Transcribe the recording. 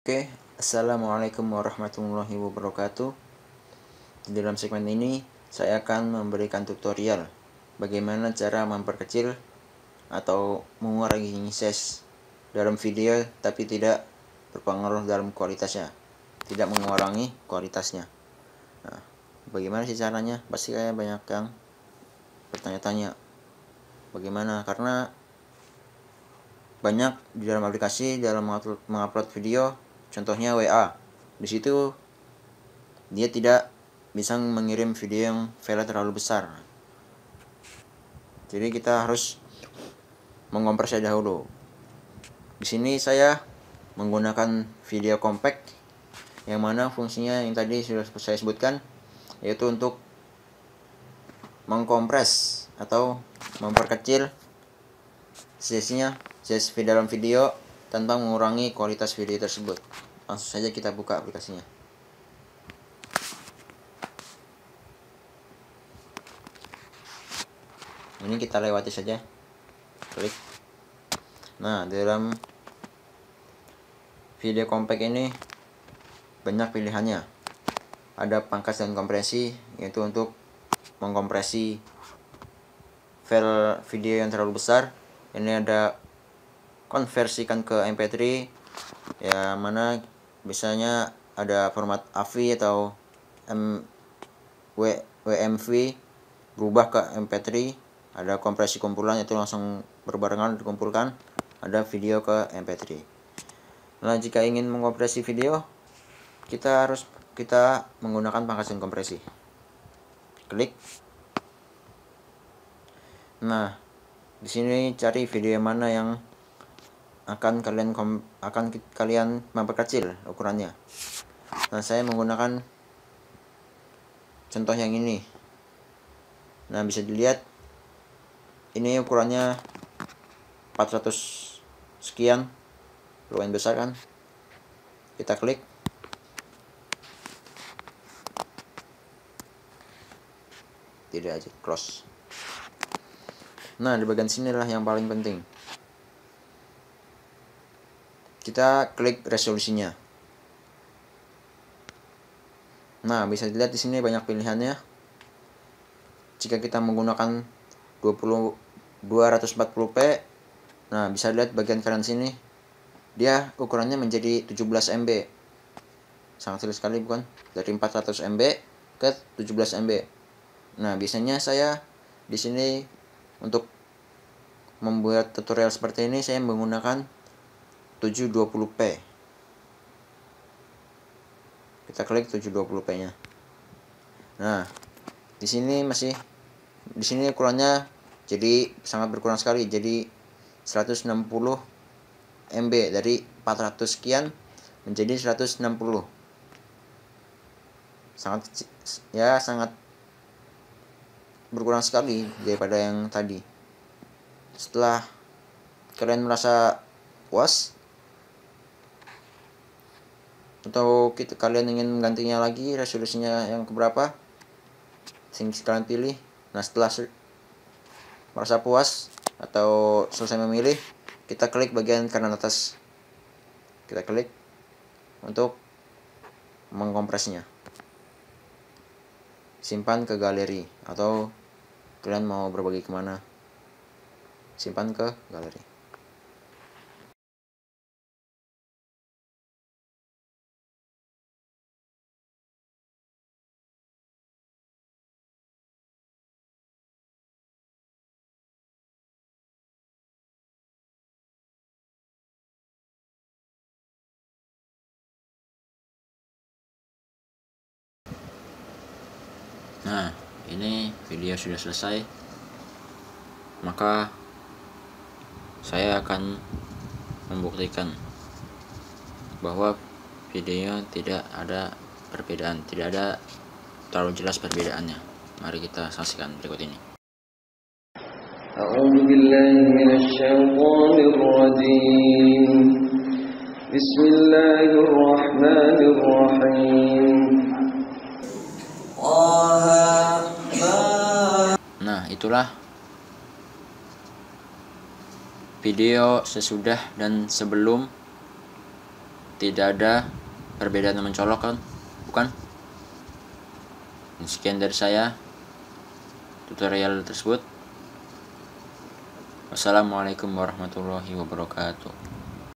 Oke, Assalamualaikum warahmatullahi wabarakatuh. Di dalam segmen ini, saya akan memberikan tutorial bagaimana cara memperkecil atau mengurangi size dalam video tapi tidak berpengaruh dalam kualitasnya, tidak mengurangi kualitasnya. Nah, bagaimana sih caranya? Pasti kayak banyak yang bertanya-tanya. Bagaimana? Karena banyak di dalam aplikasi dalam mengupload video, contohnya WA. Di situ dia tidak bisa mengirim video yang file terlalu besar. Jadi kita harus mengompresnya dahulu. Di sini saya menggunakan video compact yang mana fungsinya yang tadi sudah saya sebutkan, yaitu untuk mengkompres atau memperkecil size dalam video tanpa mengurangi kualitas video tersebut. Langsung saja kita buka aplikasinya. Ini kita lewati saja, klik. Nah, dalam video compact ini banyak pilihannya. Ada pangkas dan kompresi, yaitu untuk mengkompresi file video yang terlalu besar. Ini ada konversikan ke MP3, ya mana biasanya ada format AVI atau WMV, berubah ke MP3. Ada kompresi kumpulan, itu langsung berbarengan dikumpulkan. Ada video ke MP3. Nah, jika ingin mengkompresi video, kita menggunakan pangkas dan kompresi. Klik. Nah, di sini cari video yang mana yang akan kalian memperkecil ukurannya. Nah, saya menggunakan contoh yang ini. Nah, bisa dilihat ini ukurannya 400 sekian, lumayan besar kan. Kita klik. Tidak aja, close. Nah, di bagian sinilah yang paling penting. Kita klik resolusinya. Nah, bisa dilihat di sini banyak pilihannya. Jika kita menggunakan 240p, nah bisa lihat bagian kanan sini, dia ukurannya menjadi 17 MB. Sangat kecil sekali, bukan? Dari 400 MB ke 17 MB. Nah, biasanya saya di sini untuk membuat tutorial seperti ini saya menggunakan 720p. Kita klik 720p-nya. Nah, di sini ukurannya jadi sangat berkurang sekali, jadi 160 MB, dari 400 sekian menjadi 160. Sangat berkurang sekali daripada yang tadi. Setelah kalian merasa puas atau kalian ingin menggantinya lagi, resolusinya yang keberapa, kalian pilih. Nah, setelah merasa puas atau selesai memilih, kita klik bagian kanan atas. Kita klik untuk mengkompresnya. Simpan ke galeri, atau kalian mau berbagi kemana, simpan ke galeri. Nah, ini video sudah selesai. Maka saya akan membuktikan bahwa videonya tidak ada perbedaan, tidak ada terlalu jelas perbedaannya. Mari kita saksikan berikut ini. أعوذ بالله من الشيطان الرجيم بسم الله الرحمن الرحيم. Nah, itulah video sesudah dan sebelum Tidak ada perbedaan yang mencolok kan? Bukan? Sekian dari saya tutorial tersebut. Wassalamualaikum warahmatullahi wabarakatuh.